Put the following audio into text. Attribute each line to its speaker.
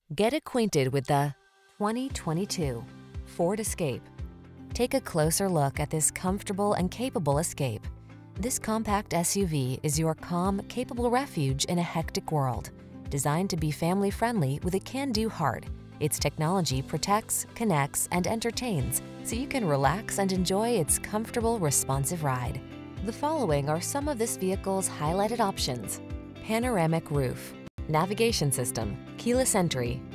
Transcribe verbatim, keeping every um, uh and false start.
Speaker 1: Get acquainted with the twenty twenty-two Ford Escape. Take a closer look at this comfortable and capable Escape. This compact S U V is your calm, capable refuge in a hectic world. Designed to be family-friendly with a can-do heart, its technology protects, connects, and entertains, so you can relax and enjoy its comfortable, responsive ride. The following are some of this vehicle's highlighted options: panoramic roof, navigation system, keyless entry,